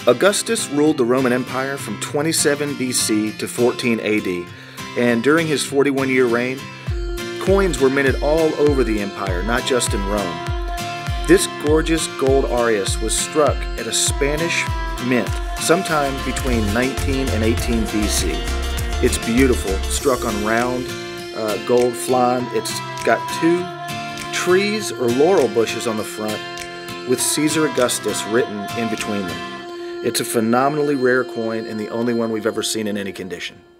Augustus ruled the Roman Empire from 27 BC to 14 AD, and during his 41-year reign, coins were minted all over the empire, not just in Rome. This gorgeous gold Aureus was struck at a Spanish mint sometime between 19 and 18 BC. It's beautiful, struck on round gold flan. It's got two trees or laurel bushes on the front with Caesar Augustus written in between them. It's a phenomenally rare coin and the only one we've ever seen in any condition.